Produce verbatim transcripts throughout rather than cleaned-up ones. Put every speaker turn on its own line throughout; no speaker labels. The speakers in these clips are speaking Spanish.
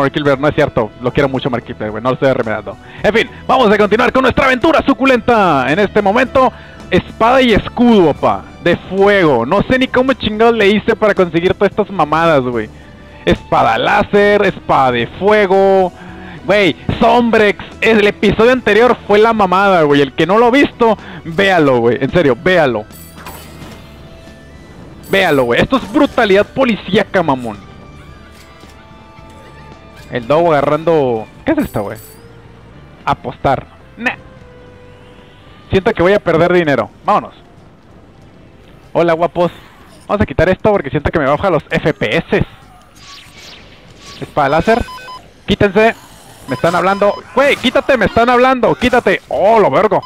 Markiplier, no es cierto. Lo quiero mucho, Markiplier, güey. No lo estoy remedando. En fin, vamos a continuar con nuestra aventura suculenta. En este momento, espada y escudo, pa. De fuego. No sé ni cómo chingados le hice para conseguir todas estas mamadas, güey. Espada láser, espada de fuego. Güey, Sombrex. El episodio anterior fue la mamada, güey. El que no lo ha visto, véalo, güey. En serio, véalo. Véalo, güey. Esto es brutalidad policíaca, mamón. El Dogo agarrando... ¿Qué es esto, güey? Apostar. Nah. Siento que voy a perder dinero. Vámonos. Hola, guapos. Vamos a quitar esto porque siento que me baja los F P S. Espada láser. Quítense. Me están hablando. Güey, quítate, me están hablando. Quítate. Oh, lo vergo.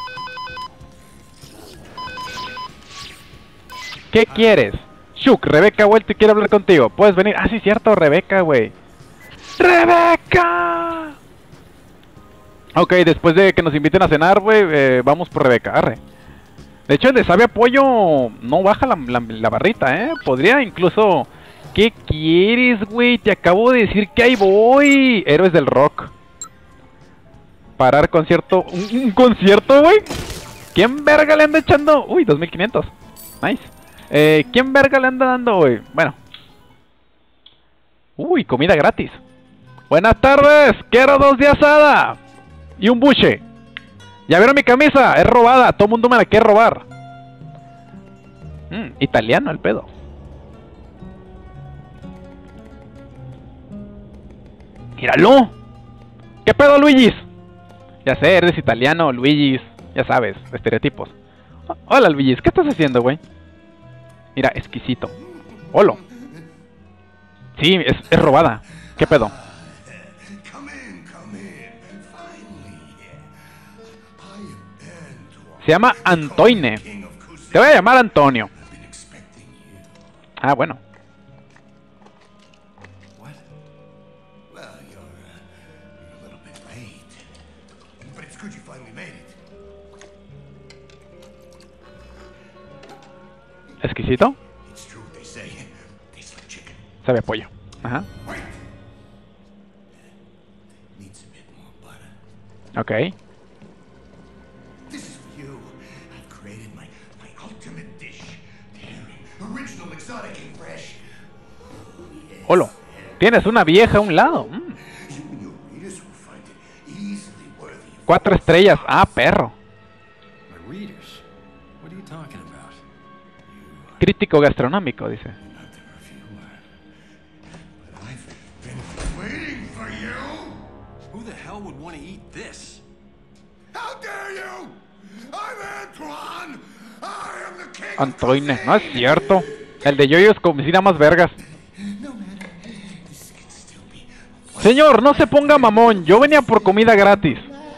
¿Qué quieres? Shuk, Rebeca ha vuelto y quiere hablar contigo. ¿Puedes venir? Ah, sí, cierto, Rebeca, güey. ¡Rebeca! Ok, después de que nos inviten a cenar, güey, eh, vamos por Rebeca, arre. De hecho, el de Sabe Apoyo no baja la, la, la barrita, ¿eh? Podría incluso... ¿Qué quieres, güey? Te acabo de decir que ahí voy. Héroes del Rock. Parar concierto... ¿Un, un concierto, güey? ¿Quién verga le anda echando? Uy, dos mil quinientos. Nice. Eh, ¿quién verga le anda dando, güey? Bueno. Uy, comida gratis. Buenas tardes, quiero dos de asada. Y un buche. ¿Ya vieron mi camisa? Es robada, todo el mundo me la quiere robar. Mm, italiano el pedo. ¡Míralo! ¿Qué pedo, Luigis? Ya sé, eres italiano, Luigis. Ya sabes, estereotipos. Hola, Luigis, ¿qué estás haciendo, güey? Mira, exquisito. Hola. Sí, es, es robada. ¿Qué pedo? Se llama Antoine. Te voy a llamar Antonio. Ah, bueno. Exquisito. Sabe a pollo. Ajá. Ok. Hola. Tienes una vieja a un lado. Mm. Cuatro estrellas. Ah, perro. Crítico gastronómico, dice. Antoine, no es cierto. El de Yoyos cocina más vergas. Señor, no se ponga mamón. Yo venía por comida gratis.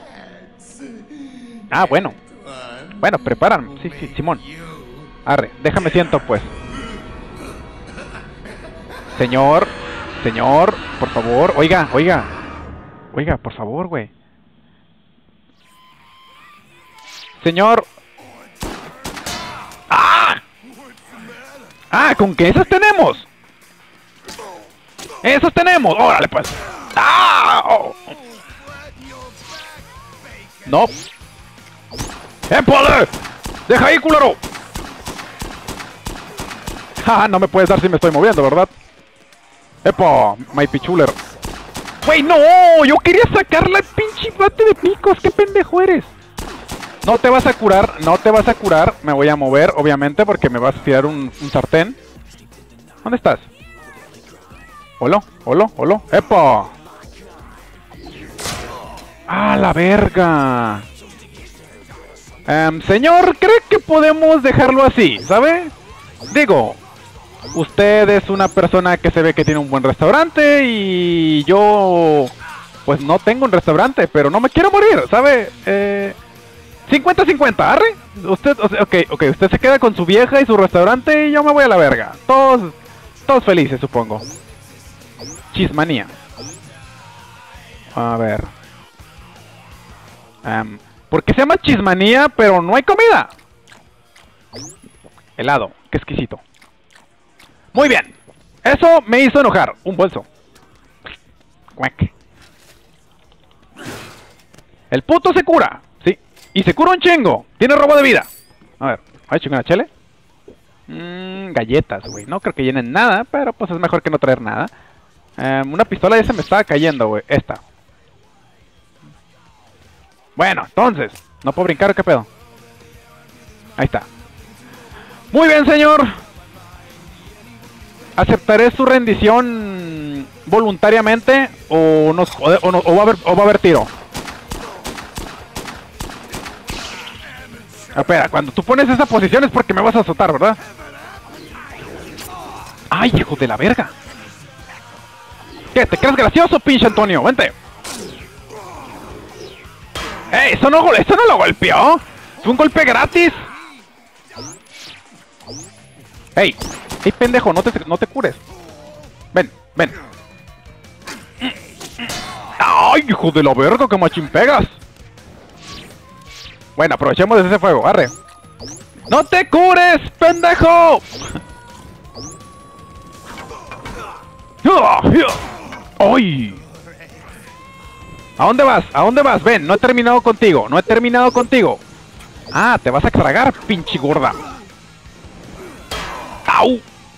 Ah, bueno. Bueno, preparan. Sí, sí, Simón. Arre, déjame siento, pues. Señor. Señor, por favor. Oiga, oiga. Oiga, por favor, güey. Señor. ¡Ah! ¡Ah! ¿Con qué esos tenemos? ¡Esos tenemos! ¡Órale, pues! ¡Ah! Oh. ¡No! ¡Épale! ¡Deja ahí, culero! ¡Ja! No me puedes dar si me estoy moviendo, ¿verdad? ¡Epa! My pichuler. ¡Wey, no! Yo quería sacarle el pinche bate de picos. ¿Qué pendejo eres? No te vas a curar, no te vas a curar. Me voy a mover, obviamente, porque me vas a tirar un, un sartén. ¿Dónde estás? Hola, hola, hola. ¡Epa! ¡Ah, la verga! Um, señor, ¿cree que podemos dejarlo así? ¿Sabe? Digo, usted es una persona que se ve que tiene un buen restaurante y yo... pues no tengo un restaurante, pero no me quiero morir, ¿sabe? Eh... cincuenta cincuenta, arre. Usted, o sea, ok, ok, usted se queda con su vieja y su restaurante y yo me voy a la verga. Todos, todos felices, supongo. Chismanía. A ver. Um, ¿Por qué se llama chismanía, pero no hay comida? Helado, qué exquisito. Muy bien. Eso me hizo enojar. Un bolso. Cuac. El puto se cura, sí. Y se cura un chingo. Tiene robo de vida. A ver, ¿hay chingo una chele? Mmm, galletas, güey. No creo que llenen nada, pero pues es mejor que no traer nada. Um, una pistola ya se me estaba cayendo, güey. Esta. Bueno, entonces. ¿No puedo brincar o qué pedo? Ahí está. Muy bien, señor. ¿Aceptaré su rendición voluntariamente o, nos, o, o, no, o, va a haber, o va a haber tiro? Espera, cuando tú pones esa posición es porque me vas a azotar, ¿verdad? ¡Ay, hijo de la verga! ¿Qué? ¿Te crees gracioso, pinche Antonio? ¡Vente! ¡Ey! Eso no, eso no lo golpeó. Es un golpe gratis. ¡Ey! ¡Ey, pendejo! No te, no te cures. Ven, ven. ¡Ay, hijo de la verga! ¡Que machín pegas! Bueno, aprovechemos de ese fuego. ¡Arre! ¡No te cures, pendejo! ¡Ay! ¿A dónde vas? ¿A dónde vas? Ven, no he terminado contigo. No he terminado contigo. Ah, te vas a tragar, pinche gorda. ¡Au!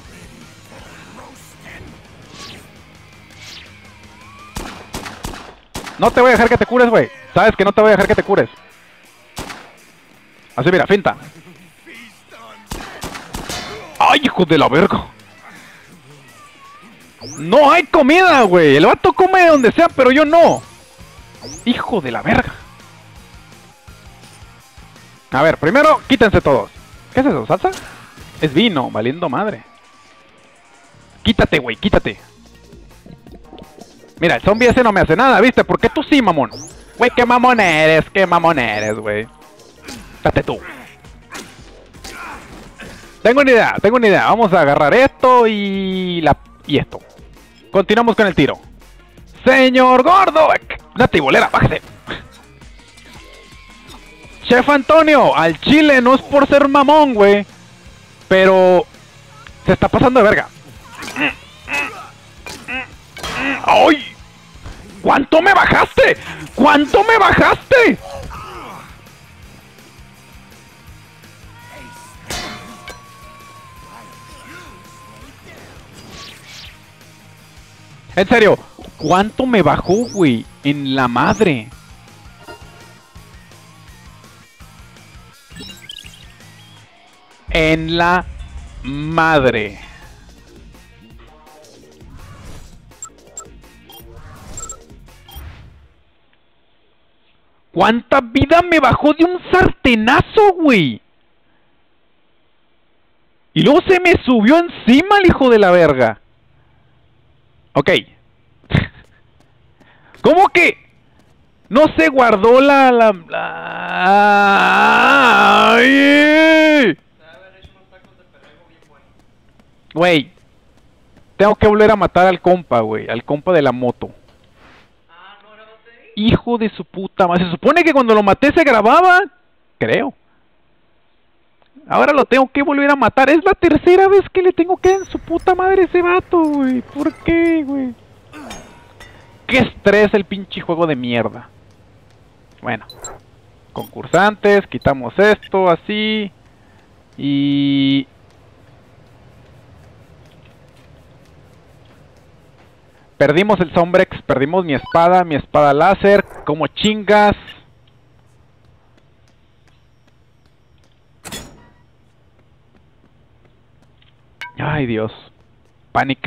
No te voy a dejar que te cures, güey. Sabes que no te voy a dejar que te cures. Así, mira, finta. ¡Ay, hijo de la verga! No hay comida, güey. El vato come de donde sea, pero yo no. Hijo de la verga. A ver, primero, quítense todos. ¿Qué es eso, salsa? Es vino, valiendo madre. Quítate, güey, quítate. Mira, el zombie ese no me hace nada, ¿viste? ¿Por qué tú sí, mamón? Güey, qué mamón eres, qué mamón eres, güey. Date tú. Tengo una idea, tengo una idea. Vamos a agarrar esto y la y esto. Continuamos con el tiro. Señor Gordo. Date, bolera, bájese. Chef Antonio, al chile no es por ser mamón, güey. Pero se está pasando de verga. ¡Ay! ¿Cuánto me bajaste? ¿Cuánto me bajaste? En serio, ¿cuánto me bajó, güey? En la madre. En la madre. ¿Cuánta vida me bajó de un sartenazo, güey? Y luego se me subió encima el hijo de la verga. Ok. ¿Cómo que no se guardó la... la, la... ¡Ay! Güey. Tengo que volver a matar al compa, güey. Al compa de la moto. Hijo de su puta madre. Se supone que cuando lo maté se grababa. Creo. Ahora lo tengo que volver a matar. Es la tercera vez que le tengo que dar en su puta madre a ese vato, güey. ¿Por qué, güey? Qué estrés el pinche juego de mierda. Bueno. Concursantes. Quitamos esto así. Y... perdimos el Sombrex, perdimos mi espada, mi espada láser, como chingas. Ay, Dios. Panic.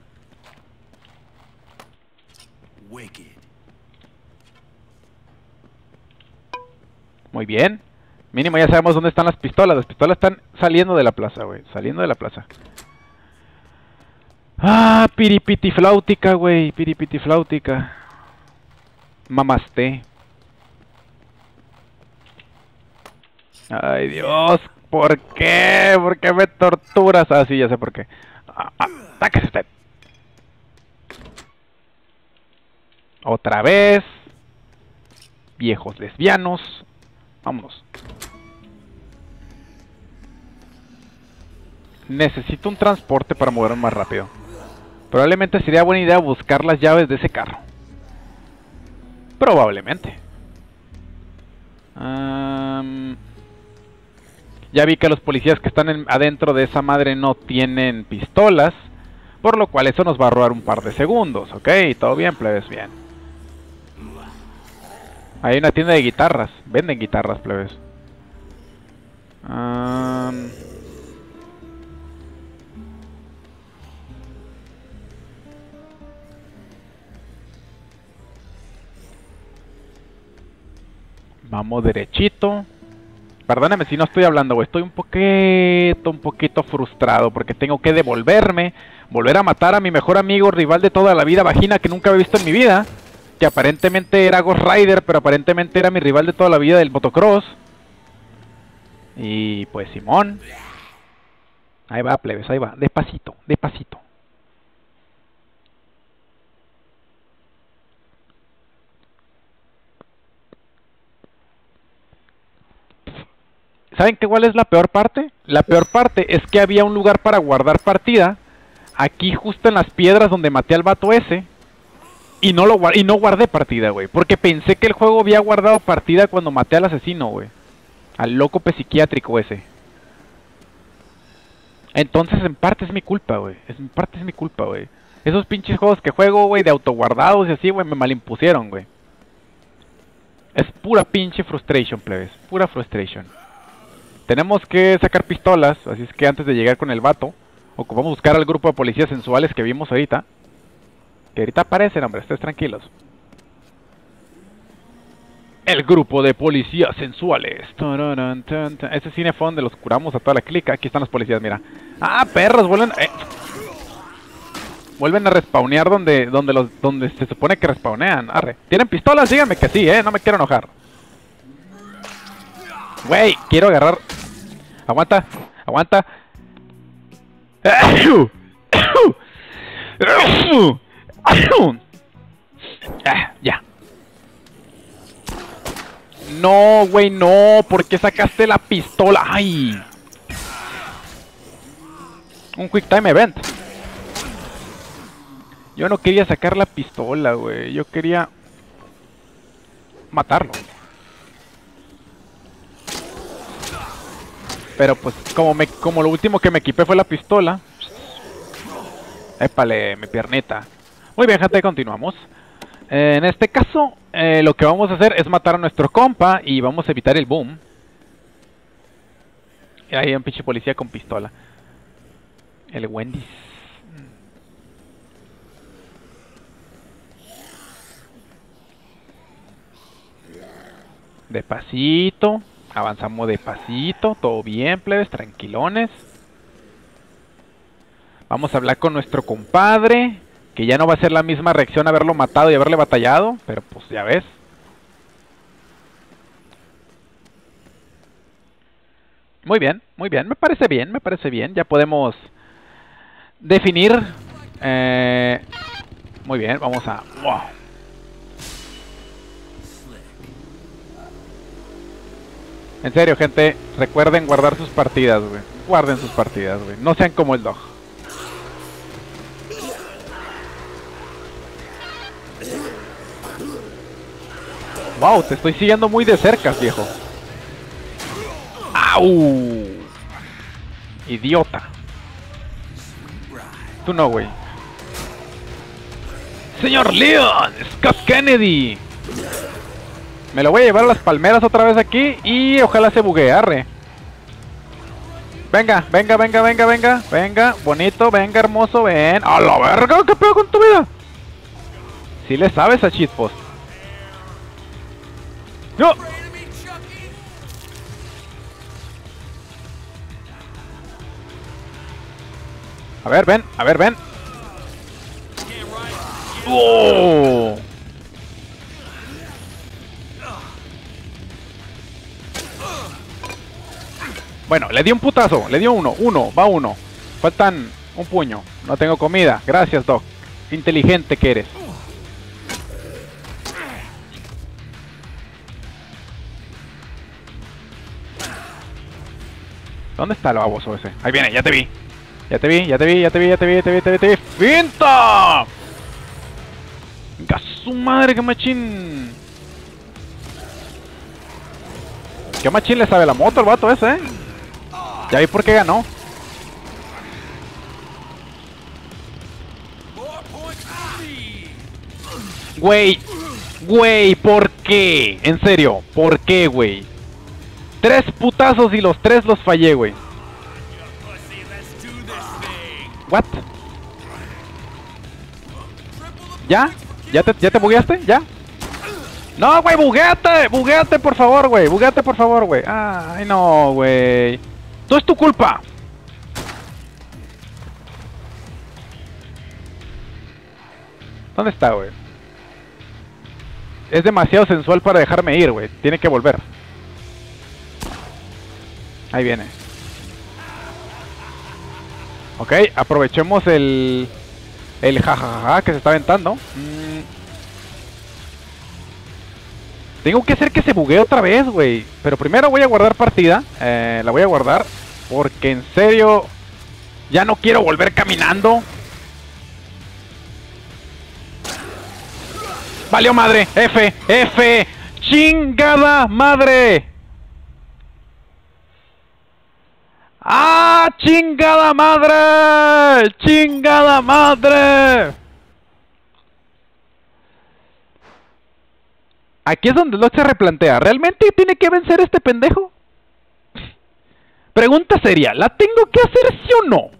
Muy bien. Mínimo ya sabemos dónde están las pistolas. Las pistolas están saliendo de la plaza, güey. Saliendo de la plaza. Ah, piripitifláutica, güey, piripitifláutica. Mamaste. Ay, Dios, ¿por qué? ¿Por qué me torturas? Ah, sí, ya sé por qué. Ah, ah, ¡sáquese usted! Otra vez. Viejos lesbianos. Vámonos. Necesito un transporte para moverme más rápido. Probablemente sería buena idea buscar las llaves de ese carro. Probablemente. Um, ya vi que los policías que están en, adentro de esa madre no tienen pistolas, por lo cual eso nos va a robar un par de segundos, ¿ok? Todo bien, plebes, bien. Hay una tienda de guitarras, venden guitarras, plebes. Um, vamos derechito. Perdóname si no estoy hablando, güey. Estoy un poquito, un poquito frustrado porque tengo que devolverme, volver a matar a mi mejor amigo, rival de toda la vida, vagina, que nunca había visto en mi vida. Que aparentemente era Ghost Rider, pero aparentemente era mi rival de toda la vida del motocross. Y pues Simón. Ahí va, plebes, ahí va. Despacito, despacito. ¿Saben qué cuál es la peor parte? La peor parte es que había un lugar para guardar partida. Aquí justo en las piedras donde maté al vato ese. Y no, lo, y no guardé partida, güey. Porque pensé que el juego había guardado partida cuando maté al asesino, güey. Al loco psiquiátrico ese. Entonces en parte es mi culpa, güey. En parte es mi culpa, güey. Esos pinches juegos que juego, güey, de autoguardados y así, güey, me malimpusieron, güey. Es pura pinche frustration, plebes. Pura frustration. Tenemos que sacar pistolas, así es que antes de llegar con el vato, ocupamos buscar al grupo de policías sensuales que vimos ahorita. Que ahorita aparecen, hombre, estés tranquilos. El grupo de policías sensuales. Ese cinefón de los curamos a toda la clica. Aquí están los policías, mira. Ah, perros, vuelven... Eh. Vuelven a respawnear donde donde los donde se supone que respawnean. Arre. ¿Tienen pistolas? Díganme que sí, eh. No me quiero enojar. Güey, quiero agarrar... Aguanta, aguanta. Ah, ya. No, güey, no. ¿Por qué sacaste la pistola? ¡Ay! Un quick time event. Yo no quería sacar la pistola, güey. Yo quería matarlo. Pero pues como me como lo último que me equipé fue la pistola. Épale, mi piernita. Muy bien, gente, continuamos. Eh, en este caso, eh, lo que vamos a hacer es matar a nuestro compa y vamos a evitar el boom. Y ahí hay un pinche policía con pistola. El Wendy's. Despacito. Avanzamos despacito. Todo bien, plebes, tranquilones. Vamos a hablar con nuestro compadre. Que ya no va a ser la misma reacción haberlo matado y haberle batallado. Pero pues ya ves. Muy bien, muy bien. Me parece bien, me parece bien. Ya podemos definir. Eh, muy bien, vamos a... Wow. En serio, gente, recuerden guardar sus partidas, güey. Guarden sus partidas, güey. No sean como el dog. Wow, te estoy siguiendo muy de cerca, viejo. ¡Au! Idiota. Tú no, güey. Señor Leon, Scott Kennedy. Me lo voy a llevar a las palmeras otra vez aquí y ojalá se buguee, arre. Venga, venga, venga, venga, venga. Venga, bonito, venga, hermoso, ven. ¡A la verga! ¿Qué pedo con tu vida? Si le sabes a shitpost. ¡No! A ver, ven, a ver, ven. ¡Oh! Bueno, le di un putazo, le dio uno, uno, va uno. Faltan un puño, no tengo comida. Gracias, Doc. Inteligente que eres. ¿Dónde está el baboso ese? Ahí viene, ya te vi. Ya te vi, ya te vi, ya te vi, ya te vi, ya te vi, ya te vi, ya te vi. ¡Finta! ¡Venga su madre, que machín! Qué machín le sabe la moto el vato ese, ¿eh? Ya vi por qué ganó. Güey, güey, ¿por qué? En serio, ¿por qué, güey? Tres putazos y los tres los fallé, güey. What? ¿Ya? ¿Ya te, ya te bugueaste? ¿Ya? No, güey, bugueate, bugueate por favor, güey, bugueate por favor, güey. Ay, no, güey. Todo es tu culpa. ¿Dónde está, güey? Es demasiado sensual para dejarme ir, güey. Tiene que volver. Ahí viene. Ok, aprovechemos el... El jajaja que se está aventando. Mm. Tengo que hacer que se buguee otra vez, güey. Pero primero voy a guardar partida. Eh, la voy a guardar. Porque en serio... Ya no quiero volver caminando. Valió madre. F, F. Chingada madre. ¡Ah! ¡Chingada madre! ¡Chingada madre! Aquí es donde Locke se replantea. ¿Realmente tiene que vencer a este pendejo? Pregunta seria. ¿La tengo que hacer sí o no?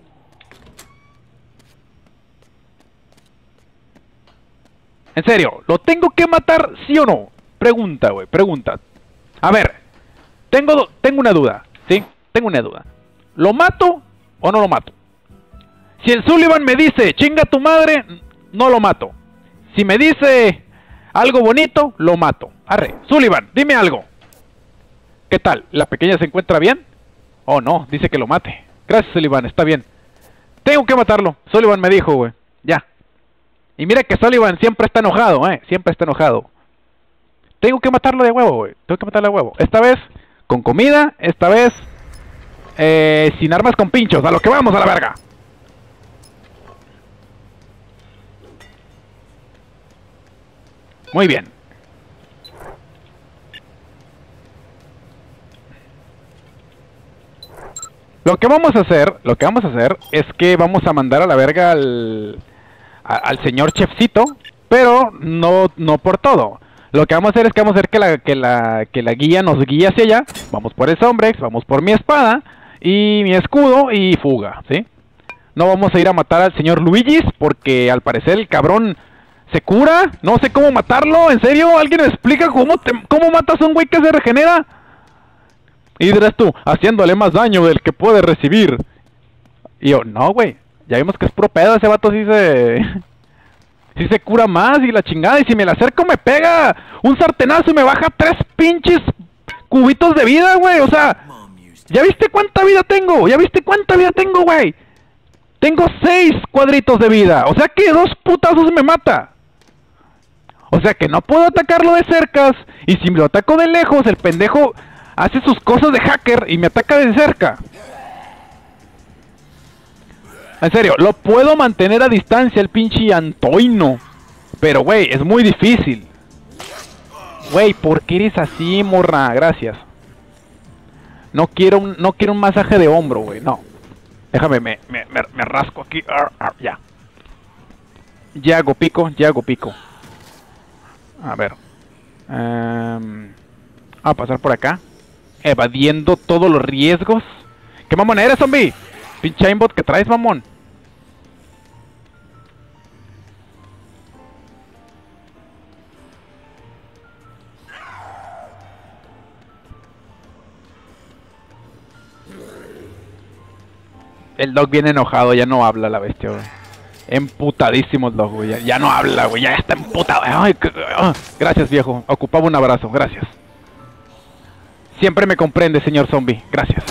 En serio, ¿lo tengo que matar sí o no? Pregunta, güey, pregunta. A ver, tengo, tengo una duda, ¿sí? Tengo una duda. ¿Lo mato o no lo mato? Si el Sullivan me dice, chinga tu madre, no lo mato. Si me dice algo bonito, lo mato. Arre, Sullivan, dime algo. ¿Qué tal? ¿La pequeña se encuentra bien? Oh, no, dice que lo mate. Gracias, Sullivan, está bien. Tengo que matarlo. Sullivan me dijo, güey. Ya. Y mira que Sullivan siempre está enojado, eh. Siempre está enojado. Tengo que matarlo de huevo, güey. Tengo que matarlo de huevo. Esta vez con comida, esta vez eh, sin armas con pinchos. A lo que vamos, a la verga. Muy bien. Lo que vamos a hacer, lo que vamos a hacer es que vamos a mandar a la verga al, a, al señor chefcito, pero no, no por todo. Lo que vamos a hacer es que vamos a hacer que la, que la, que la guía nos guíe hacia allá. Vamos por el Sombrex, vamos por mi espada y mi escudo y fuga, ¿sí? No vamos a ir a matar al señor Luigis porque al parecer el cabrón se cura. No sé cómo matarlo, ¿en serio? ¿Alguien me explica cómo, te, cómo matas a un güey que se regenera? Y dirás tú, haciéndole más daño del que puede recibir. Y yo, no, güey. Ya vimos que es puro pedo, ese vato sí se... sí se cura más y la chingada. Y si me le acerco me pega un sartenazo y me baja tres pinches cubitos de vida, güey. O sea, ¿ya viste cuánta vida tengo? ¿Ya viste cuánta vida tengo, güey? Tengo seis cuadritos de vida. O sea que dos putazos me mata. O sea que no puedo atacarlo de cercas. Y si me lo ataco de lejos, el pendejo hace sus cosas de hacker y me ataca de cerca. En serio, lo puedo mantener a distancia el pinche Antoino. Pero, güey, es muy difícil. Güey, ¿por qué eres así, morra? Gracias. No quiero un, no quiero un masaje de hombro, güey, no. Déjame, me, me, me, me rasco aquí. Ar, ar, ya. Ya hago pico, ya hago pico. A ver. Um, a pasar por acá. Evadiendo todos los riesgos. ¿Qué mamón eres, zombie? Pinche aimbot que traes, mamón. El dog viene enojado, ya no habla la bestia, güey. Emputadísimo el dog, güey. Ya, ya no habla, güey. Ya está emputado. Ay, que, oh. Gracias, viejo. Ocupaba un abrazo. Gracias. Siempre me comprende, señor zombie. Gracias.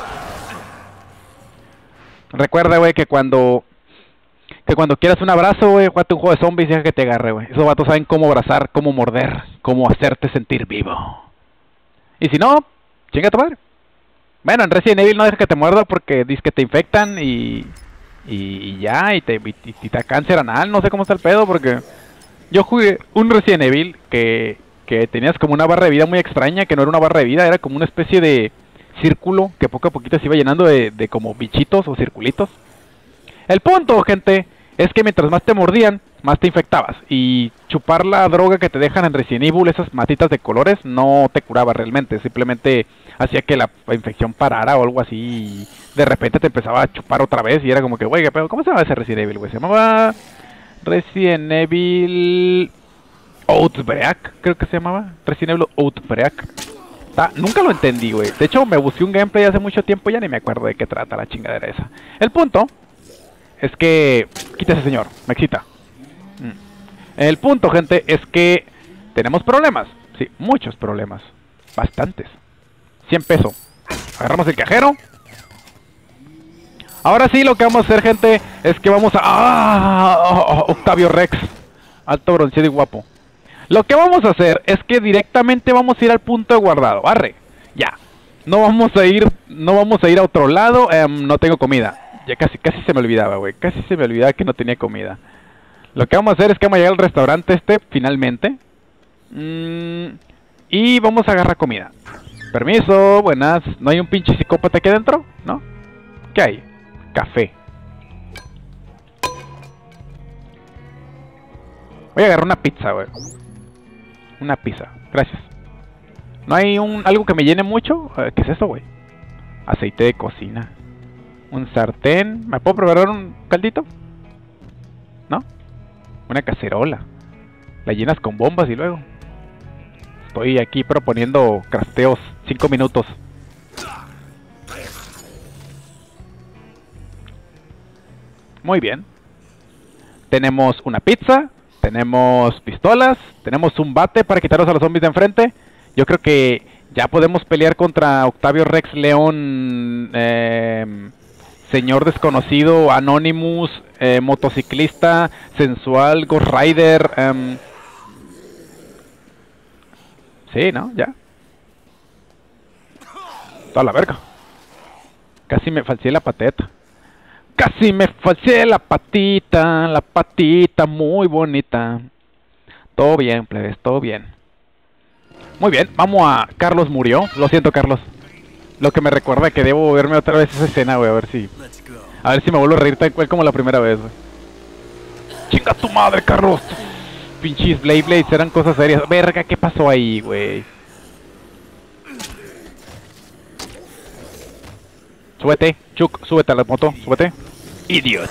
Recuerda, güey, que cuando... Que cuando quieras un abrazo, güey, juégate un juego de zombies y deja que te agarre, güey. Esos vatos saben cómo abrazar, cómo morder, cómo hacerte sentir vivo. Y si no, chinga tu madre. Bueno, en Resident Evil no deja que te muerda porque dices que te infectan y... Y, y ya, y te, y, y te da cáncer anal. No sé cómo está el pedo porque... Yo jugué un Resident Evil que... que tenías como una barra de vida muy extraña, que no era una barra de vida, era como una especie de círculo que poco a poquito se iba llenando de, de como bichitos o circulitos. El punto, gente, es que mientras más te mordían, más te infectabas. Y chupar la droga que te dejan en Resident Evil, esas matitas de colores, no te curaba realmente. Simplemente hacía que la infección parara o algo así. Y de repente te empezaba a chupar otra vez y era como que, güey, pero ¿cómo se llama ese Resident Evil, güey? Se llamaba Resident Evil Outbreak, creo que se llamaba. Resident Evil Outbreak. Ah, nunca lo entendí, güey. De hecho, me busqué un gameplay hace mucho tiempo y ya ni me acuerdo de qué trata la chingadera esa. El punto es que... Quítese, señor, me excita. Mm. El punto, gente, es que tenemos problemas. Sí, muchos problemas. Bastantes. cien pesos. Agarramos el cajero. Ahora sí, lo que vamos a hacer, gente, es que vamos a... ¡Ah! Octavio Rex. Alto, bronceado y guapo. Lo que vamos a hacer es que directamente vamos a ir al punto de guardado. Arre, ya. No vamos a ir, no vamos a ir a otro lado. Eh, no tengo comida. Ya casi, casi se me olvidaba, güey. Casi se me olvidaba que no tenía comida. Lo que vamos a hacer es que vamos a llegar al restaurante este, finalmente. Mm, y vamos a agarrar comida. Permiso, buenas. ¿No hay un pinche psicópata aquí adentro? ¿No? ¿Qué hay? Café. Voy a agarrar una pizza, güey. Una pizza, gracias. ¿No hay un algo que me llene mucho? ¿Qué es eso, güey? Aceite de cocina. Un sartén. ¿Me puedo preparar un caldito? ¿No? Una cacerola. La llenas con bombas y luego. Estoy aquí proponiendo crafteos. Cinco minutos. Muy bien. Tenemos una pizza. Tenemos pistolas, tenemos un bate para quitarnos a los zombies de enfrente. Yo creo que ya podemos pelear contra Octavio Rex León, eh, señor desconocido, Anonymous, eh, motociclista, sensual, Ghost Rider. Eh. Sí, ¿no? Ya. Toda la verga. Casi me falseé la pateta. Casi me falseé la patita, la patita muy bonita. Todo bien, plebes, todo bien. Muy bien, vamos a... Carlos murió, lo siento, Carlos. Lo que me recuerda que debo verme otra vez esa escena, güey, a ver si... A ver si me vuelvo a reír tal cual como la primera vez, güey. ¡Chinga tu madre, Carlos! Pinches Blade Blades eran cosas serias. Verga, ¿qué pasó ahí, güey? Súbete, Chuck, súbete a la moto, súbete. Idiot.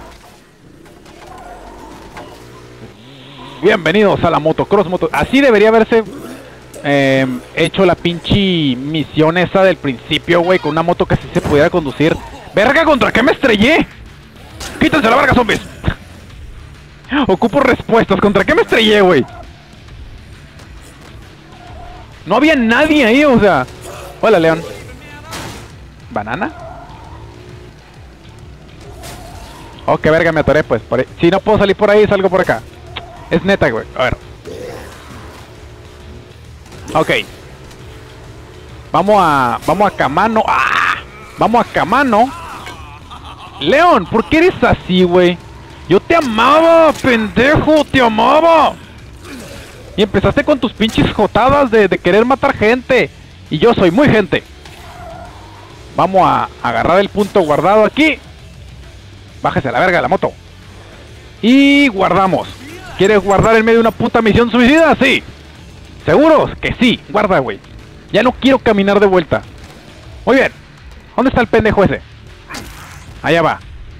Bienvenidos a la motocross moto. Así debería haberse eh, hecho la pinche misión esa del principio, güey, con una moto que así se pudiera conducir. ¡Verga, contra qué me estrellé! ¡Quítense la verga, zombies! Ocupo respuestas. ¿Contra qué me estrellé, güey? No había nadie ahí, o sea... Hola, León. ¿Banana? Oh, qué verga, me atoré, pues. Por ahí. Si no puedo salir por ahí, salgo por acá. Es neta, güey. A ver. Ok. Vamos a... Vamos a Camano. ¡Ah! Vamos a Camano. León, ¿por qué eres así, güey? Yo te amaba, pendejo. Te amaba. Y empezaste con tus pinches jotadas de, de querer matar gente. Y yo soy muy gente. Vamos a agarrar el punto guardado aquí. Bájese a la verga de la moto. Y guardamos. ¿Quieres guardar en medio de una puta misión suicida? Sí. ¿Seguros? Que sí. Guarda, güey. Ya no quiero caminar de vuelta. Muy bien. ¿Dónde está el pendejo ese? Allá va.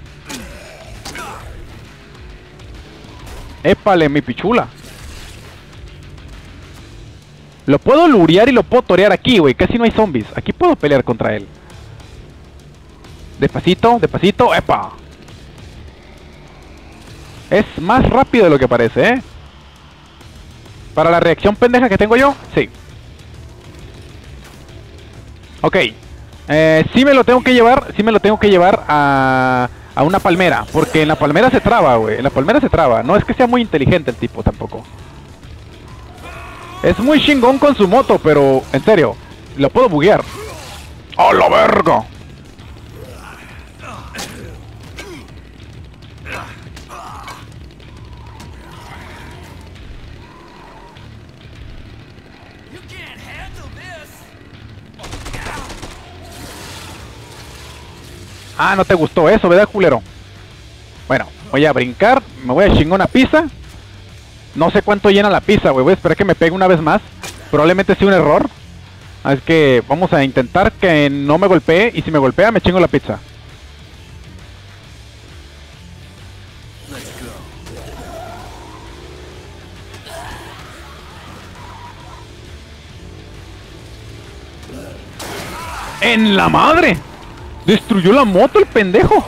Épale, mi pichula. Lo puedo lurear y lo puedo torear aquí, güey. Casi no hay zombies. Aquí puedo pelear contra él. Despacito, despacito. ¡Epa! Es más rápido de lo que parece, ¿eh? Para la reacción pendeja que tengo yo, sí. Ok. Eh, sí me lo tengo que llevar, sí me lo tengo que llevar a, a una palmera. Porque en la palmera se traba, güey. En la palmera se traba. No es que sea muy inteligente el tipo tampoco. Es muy chingón con su moto, pero en serio, lo puedo buguear. ¡A la verga! Ah, no te gustó eso, ¿verdad, culero? Bueno, voy a brincar, me voy a chingar una pizza. No sé cuánto llena la pizza, güey. Voy a esperar que me pegue una vez más. Probablemente sea un error. Así que vamos a intentar que no me golpee. Y si me golpea, me chingo la pizza. ¡En la madre! ¡Destruyó la moto el pendejo!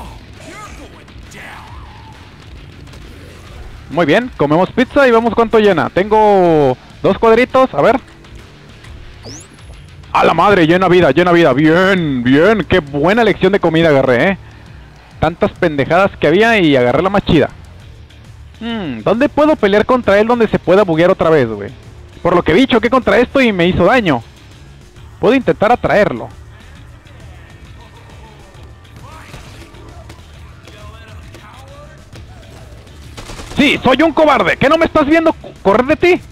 Muy bien, comemos pizza y vemos cuánto llena. Tengo dos cuadritos, a ver. ¡A la madre! Llena vida, llena vida. Bien, bien. Qué buena elección de comida agarré, eh. Tantas pendejadas que había y agarré la más chida. Hmm, ¿dónde puedo pelear contra él donde se pueda buguear otra vez, güey? Por lo que vi, choqué contra esto y me hizo daño. Puedo intentar atraerlo. Sí, soy un cobarde. ¿Qué no me estás viendo correr de ti?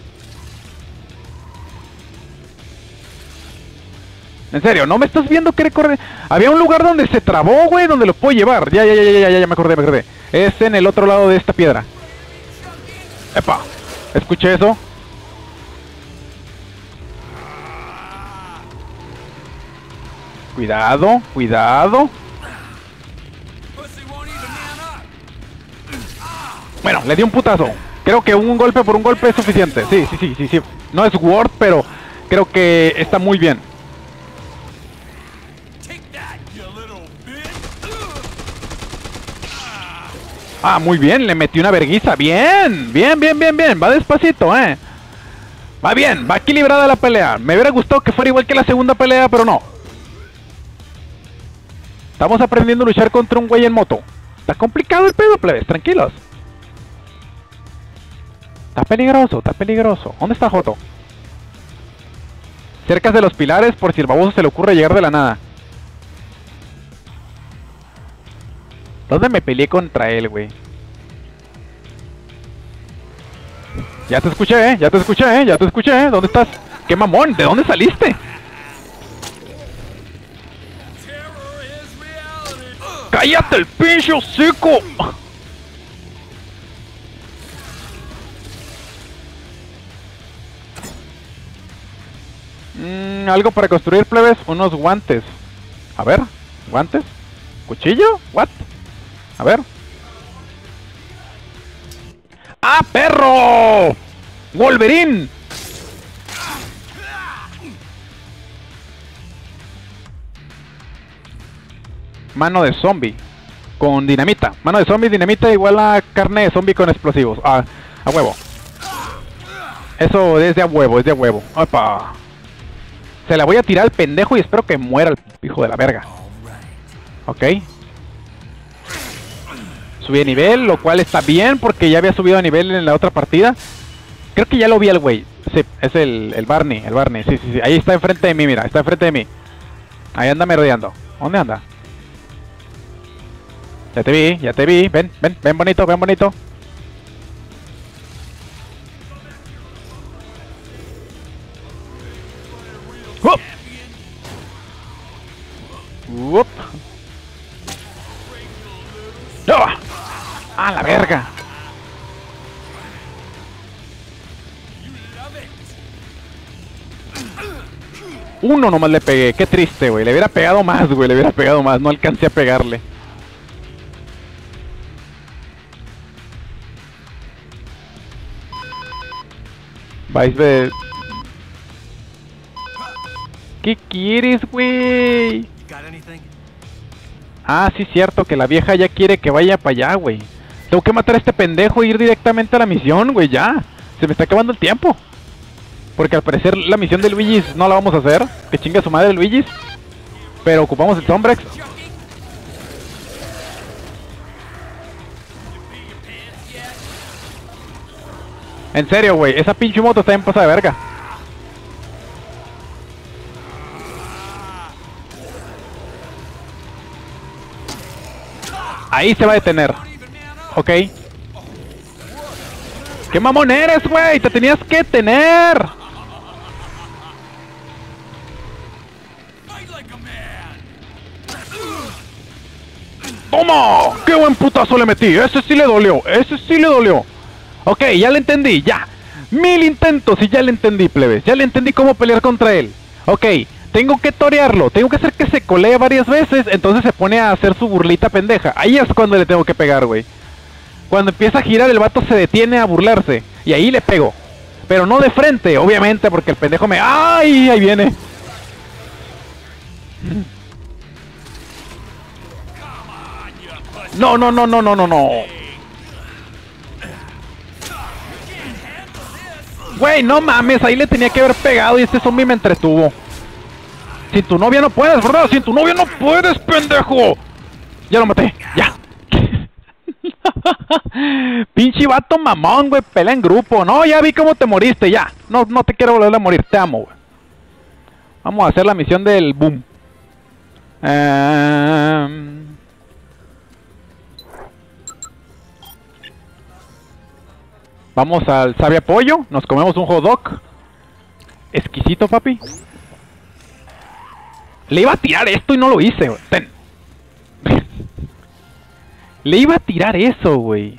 En serio, ¿no me estás viendo querer correr? Había un lugar donde se trabó, güey, donde lo puedo llevar. Ya, ya, ya, ya, ya, ya me acordé, me acordé. Es en el otro lado de esta piedra. ¡Epa! ¿Escuché eso? Cuidado, cuidado. Bueno, le di un putazo. Creo que un golpe por un golpe es suficiente. Sí, sí, sí, sí, sí. No es Word, pero creo que está muy bien. Ah, muy bien, le metí una verguiza. Bien, bien, bien, bien, bien. Va despacito, eh. Va bien, va equilibrada la pelea. Me hubiera gustado que fuera igual que la segunda pelea, pero no. Estamos aprendiendo a luchar contra un güey en moto. Está complicado el pedo, plebes, tranquilos. Está peligroso, está peligroso. ¿Dónde está Joto? Cerca de los pilares por si el baboso se le ocurre llegar de la nada. ¿Dónde me peleé contra él, güey? Ya te escuché, eh. Ya te escuché, eh. Ya te escuché, eh. ¿Dónde estás? ¡Qué mamón! ¿De dónde saliste? ¡Cállate el pinche hocico! Mm, algo para construir, plebes. Unos guantes. A ver, guantes. ¿Cuchillo? ¿What? A ver. ¡Ah, perro! ¡Wolverine! Mano de zombie. Con dinamita. Mano de zombie, dinamita igual a carne de zombie con explosivos. Ah, a huevo. Eso es de a huevo, es de a huevo. Opa. Se la voy a tirar al pendejo y espero que muera el hijo de la verga. Ok. Subí de nivel, lo cual está bien porque ya había subido de nivel en la otra partida. Creo que ya lo vi al güey. Sí, es el, el Barney, el Barney. Sí, sí, sí. Ahí está enfrente de mí, mira. Está enfrente de mí. Ahí anda merodeando. ¿Dónde anda? Ya te vi, ya te vi. Ven, ven, ven bonito, ven bonito. ¡Up! ¡Up! ¡No! ¡A la verga! Uno nomás le pegué, qué triste, güey. Le hubiera pegado más, güey. Le hubiera pegado más. No alcancé a pegarle. Vais ver. ¿Qué quieres, güey? Ah, sí, cierto, que la vieja ya quiere que vaya para allá, güey. Tengo que matar a este pendejo e ir directamente a la misión, güey, ya. Se me está acabando el tiempo. Porque al parecer la misión de Luigi's no la vamos a hacer. Que chingue a su madre Luigi's. Pero ocupamos el Sombrex. En serio, güey, esa pinche moto está en pasada de verga. Ahí se va a detener. Ok. ¡Qué mamón eres, güey! ¡Te tenías que tener! ¡Toma! ¡Qué buen putazo le metí! Ese sí le dolió, ese sí le dolió. Ok, ya le entendí, ya. Mil intentos y ya le entendí, plebes. Ya le entendí cómo pelear contra él. Ok, tengo que torearlo, tengo que hacer que se colee varias veces. Entonces se pone a hacer su burlita pendeja. Ahí es cuando le tengo que pegar, güey. Cuando empieza a girar el vato se detiene a burlarse. Y ahí le pego. Pero no de frente, obviamente, porque el pendejo me... ¡Ay! Ahí viene. No, no, no, no, no, no, no. Güey, no mames, ahí le tenía que haber pegado y este zombie me entretuvo. Sin tu novia no puedes, ¿verdad? Sin tu novia no puedes, pendejo. Ya lo maté, ya. Pinche vato mamón, güey, pelea en grupo. No, ya vi cómo te moriste, ya. No, no te quiero volver a morir, te amo, güey. Vamos a hacer la misión del boom. Um... Vamos al Sabia Pollo, nos comemos un hot dog. Exquisito, papi. Le iba a tirar esto y no lo hice, güey. Ten. Le iba a tirar eso, güey.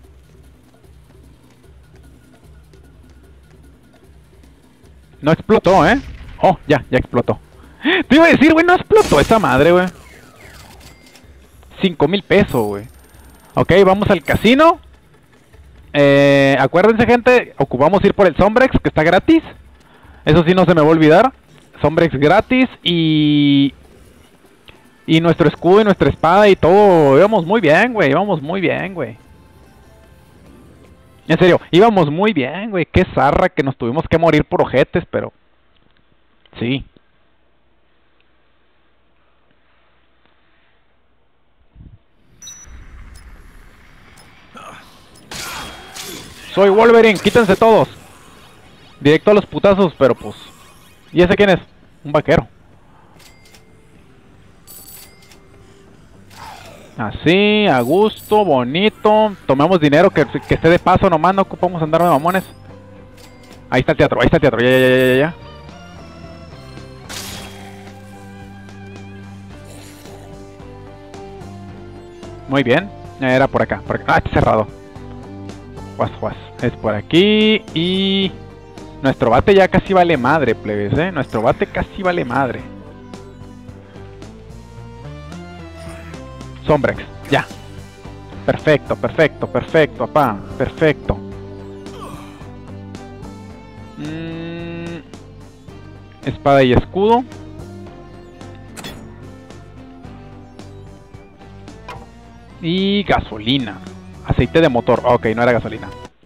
No explotó, ¿eh? Oh, ya, ya explotó. Te iba a decir, güey, no explotó esa madre, güey. Cinco mil pesos, güey. Ok, vamos al casino. Eh, acuérdense, gente, ocupamos ir por el Sombrex, que está gratis. Eso sí no se me va a olvidar. Sombrex gratis y... Y nuestro escudo y nuestra espada y todo. Íbamos muy bien, güey, íbamos muy bien, güey. En serio, íbamos muy bien, güey. Qué zarra que nos tuvimos que morir por ojetes, pero... Sí. Soy Wolverine, quítense todos. Directo a los putazos, pero pues... ¿Y ese quién es? Un vaquero. Así, a gusto, bonito. Tomemos dinero que, que esté de paso nomás, no ocupamos andar de mamones. Ahí está el teatro, ahí está el teatro, ya, ya, ya, ya, ya. Muy bien, era por acá, por acá. Ah, está cerrado. Juas, juas. Es por aquí y... Nuestro bate ya casi vale madre, plebes, eh. Nuestro bate casi vale madre. Sombrex, ya. Perfecto, perfecto, perfecto, papá. Perfecto. Mm, espada y escudo. Y gasolina. Aceite de motor. Ok, no era gasolina.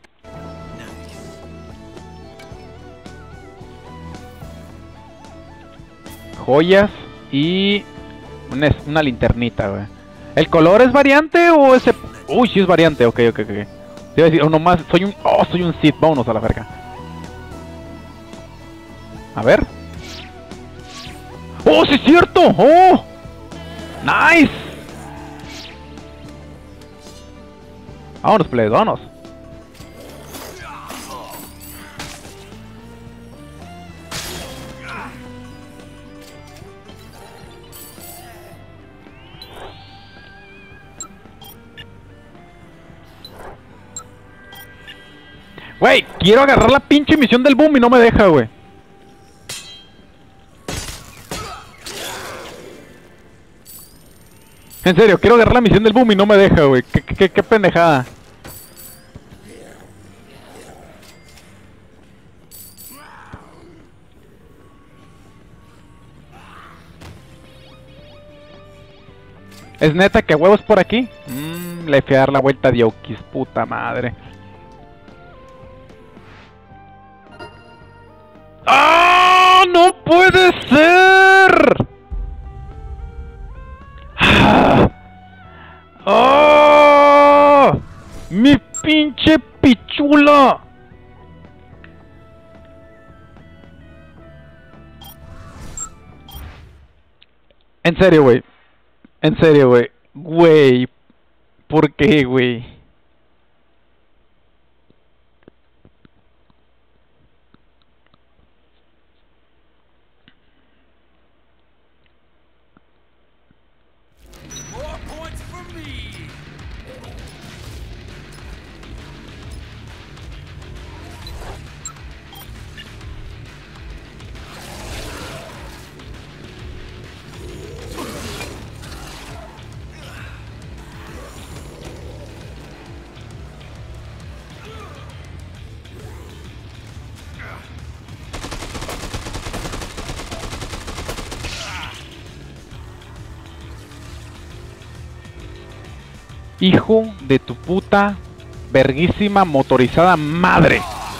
Joyas y una, una linternita, güey. ¿El color es variante o ese...? Uy, sí es variante, ok, ok, ok. Te iba a decir, uno más, soy un... Oh, soy un Sith, vámonos a la verga. A ver. ¡Oh, sí es cierto! ¡Oh! ¡Nice! Vámonos, plebes, vámonos. Güey, quiero agarrar la pinche misión del boom y no me deja, güey. En serio, quiero agarrar la misión del boom y no me deja, güey. ¿Qué, qué, qué pendejada? ¿Es neta que huevos por aquí? Mmm, le fui a dar la vuelta de Okis, puta madre. ¡Ah! ¡No puede ser! ¡Ah! ¡Oh! ¡Mi pinche pichula! En serio, güey. En serio, güey. Güey. ¿Por qué, güey? Hijo de tu puta verguísima motorizada madre.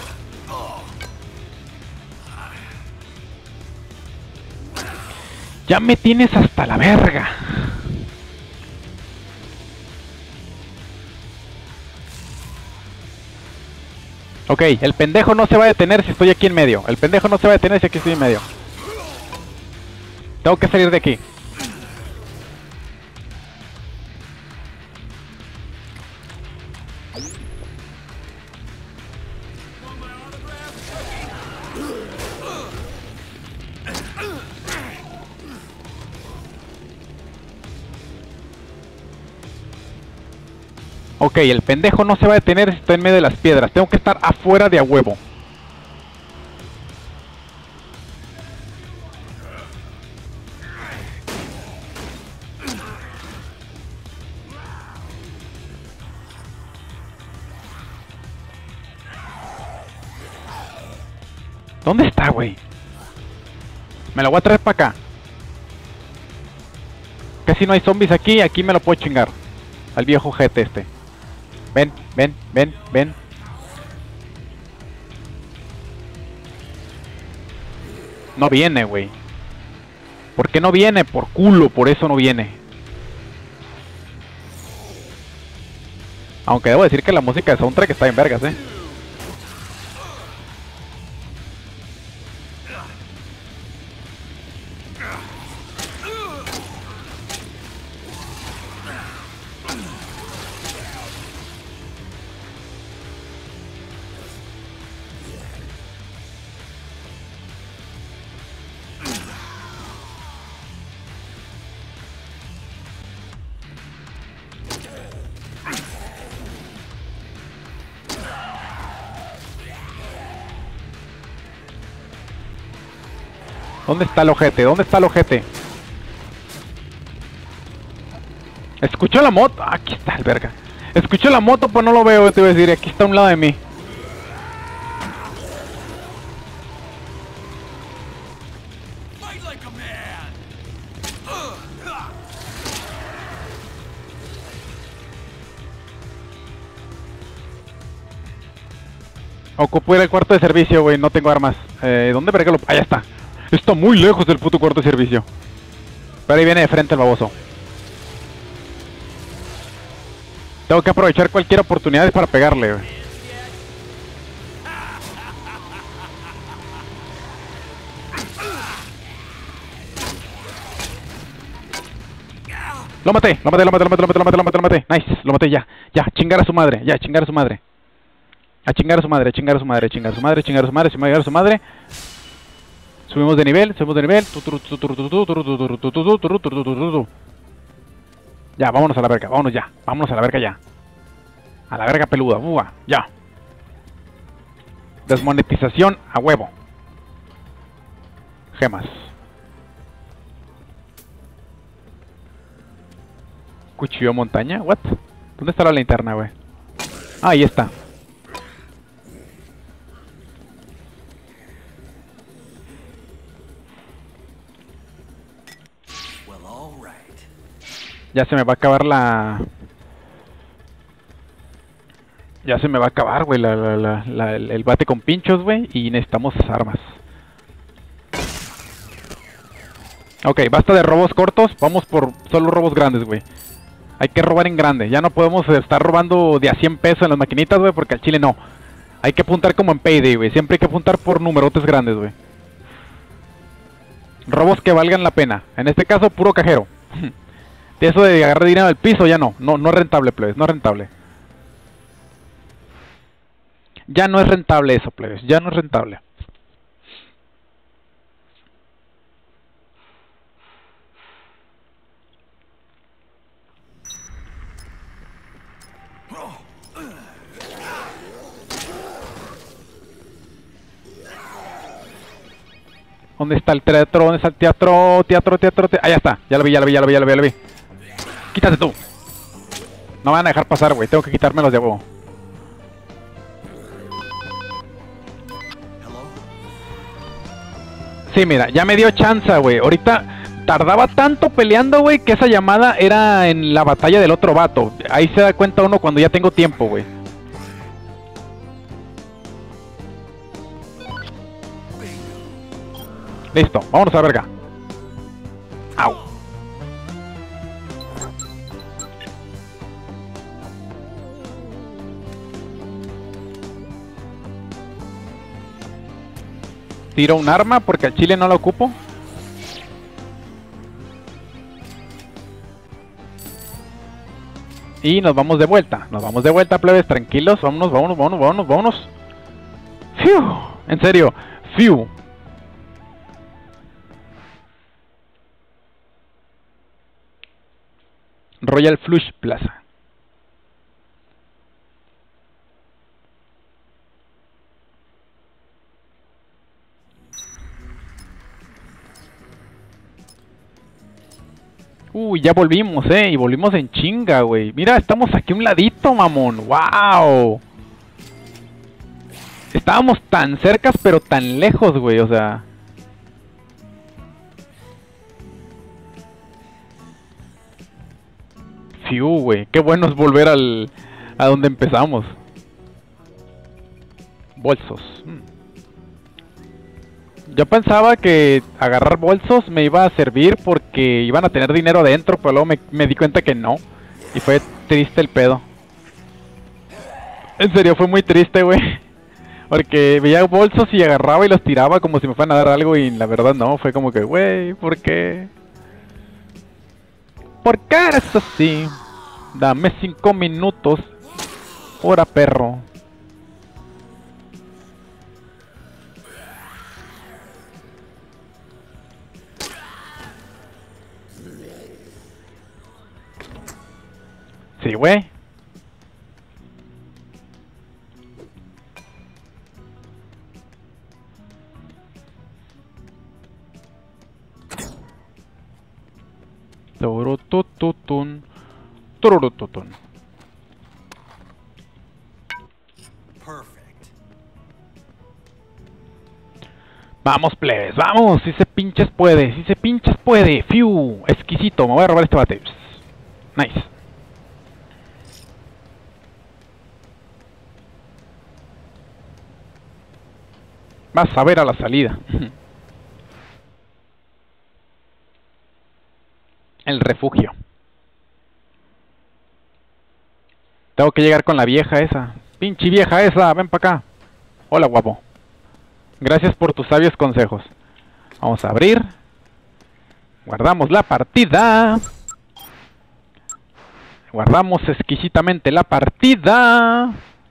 Ya me tienes hasta la verga. Ok, el pendejo no se va a detener si estoy aquí en medio. El pendejo no se va a detener si aquí estoy en medio. Tengo que salir de aquí. Ok, el pendejo no se va a detener si estoy en medio de las piedras. Tengo que estar afuera de a huevo. ¿Dónde está, güey? Me lo voy a traer para acá. Casi no hay zombies aquí, aquí me lo puedo chingar. Al viejo jete este. Ven, ven, ven, ven. No viene, güey. ¿Por qué no viene? Por culo, por eso no viene. Aunque debo decir que la música de soundtrack está en vergas, eh. ¿Dónde está el ojete? ¿Dónde está el ojete? Escucho la moto. Ah, aquí está el verga. Escucho la moto, pues no lo veo, te voy a decir. Aquí está a un lado de mí. Ocupo ir al cuarto de servicio, güey. No tengo armas. Eh, ¿Dónde verga lo...? Allá está. Está muy lejos del puto cuarto de servicio. Pero ahí viene de frente el baboso. Tengo que aprovechar cualquier oportunidad para pegarle, güey. Lo maté, lo maté, lo maté, lo maté, lo maté, lo maté, lo maté, lo maté. Nice, lo maté ya. Ya, chingar a su madre, ya, chingar a su madre. A chingar a su madre, a chingar a su madre, a chingar a su madre, a chingar a su madre, a chingar a su madre. Subimos de nivel, subimos de nivel. Ya, vámonos a la verga, vámonos ya. Vámonos a la verga ya. A la verga peluda, uva, ya. Desmonetización a huevo. Gemas. Cuchillo montaña, what? ¿Dónde está la linterna, güey? Ah, ahí está. Ya se me va a acabar la... Ya se me va a acabar, güey, la, la, la, la, el, el bate con pinchos, güey. Y necesitamos armas. Ok, basta de robos cortos. Vamos por solo robos grandes, güey. Hay que robar en grande. Ya no podemos estar robando de a cien pesos en las maquinitas, güey, porque al chile no. Hay que apuntar como en Payday, güey. Siempre hay que apuntar por numerotes grandes, güey. Robos que valgan la pena. En este caso, puro cajero. De eso de agarrar dinero del piso, ya no. No, no es rentable, plebes. No es rentable. Ya no es rentable eso, plebes. Ya no es rentable. ¿Dónde está el teatro? ¿Dónde está el teatro? Teatro, teatro, teatro. Allá está. Ya lo vi, ya lo vi, ya lo vi, ya lo vi, ya lo vi. Quítate tú. No me van a dejar pasar, güey. Tengo que quitármelos de huevo. Sí, mira, ya me dio chance, güey. Ahorita tardaba tanto peleando, güey, que esa llamada era en la batalla del otro vato. Ahí se da cuenta uno cuando ya tengo tiempo, güey. Listo, vámonos a la verga. Au. Tiro un arma porque al chile no la ocupo. Y nos vamos de vuelta. Nos vamos de vuelta, plebes, tranquilos. Vámonos, vámonos, vámonos, vámonos, vámonos. ¡Fiu! En serio, ¡fiu! Royal Flush Plaza. Uy, ya volvimos, eh, y volvimos en chinga, güey. Mira, estamos aquí a un ladito, mamón. ¡Wow! Estábamos tan cercas, pero tan lejos, güey, o sea... Fiu, güey. Qué bueno es volver al... a donde empezamos. Bolsos. Hmm. Yo pensaba que agarrar bolsos me iba a servir porque iban a tener dinero adentro, pero luego me, me di cuenta que no. Y fue triste el pedo. En serio, fue muy triste, güey. Porque veía bolsos y agarraba y los tiraba como si me fueran a dar algo y la verdad no. Fue como que, güey, ¿por qué? ¿Por qué eres así? Dame cinco minutos. Hora, perro. Sí, güey. Turutututun. Turututun. Vamos, plebes, vamos. Si se pinches puede, si se pinches puede. Fiu, exquisito. Me voy a robar este bate. Nice. Vas a ver a la salida. El refugio. Tengo que llegar con la vieja esa. Pinche vieja esa, ven para acá. Hola, guapo. Gracias por tus sabios consejos. Vamos a abrir. Guardamos la partida. Guardamos exquisitamente la partida.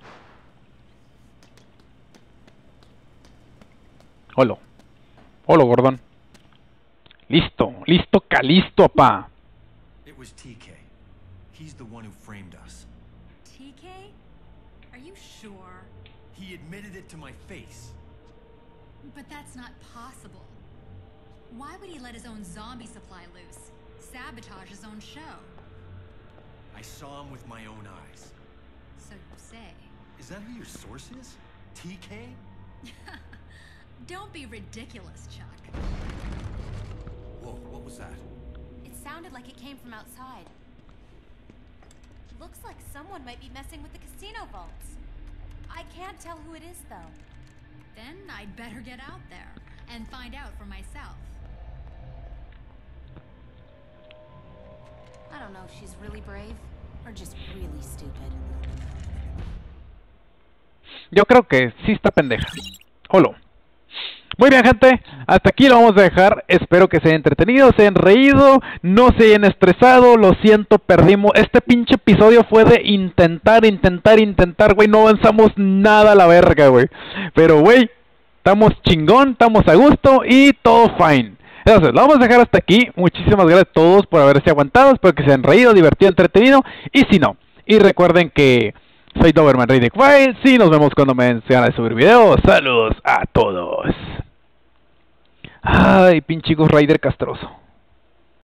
Hola. Hola, gordón. Listo, listo, calisto, pa.
It was T K. He's the one who framed us.
T K? Are you sure?
He admitted it to my face.
But that's not possible. Why would he let his own zombie supply loose? Sabotage his own show?
I saw him with my own eyes.
So you say.
Is that who your source is? T K?
Don't be ridiculous, Chuck.
Whoa, what was that?
It sounded like it came from outside. Looks like someone might be messing with the casino vaults. I can't tell who it is, though.
Then I'd better get out there and find out for myself.
I don't know if she's really brave or just really stupid.
Yo creo que sí está pendeja. Hola. Muy bien, gente, hasta aquí lo vamos a dejar. Espero que se hayan entretenido, se hayan reído, no se hayan estresado. Lo siento, perdimos. Este pinche episodio fue de intentar, intentar, intentar, güey. No avanzamos nada a la verga, güey. Pero, güey, estamos chingón, estamos a gusto y todo fine. Entonces, lo vamos a dejar hasta aquí. Muchísimas gracias a todos por haberse aguantado. Espero que se hayan reído, divertido, entretenido. Y si no, y recuerden que soy Doberman Riddick Wild. Sí, nos vemos cuando me enseñan a subir videos. Saludos a todos. Ay, pinche Ghost Rider castroso.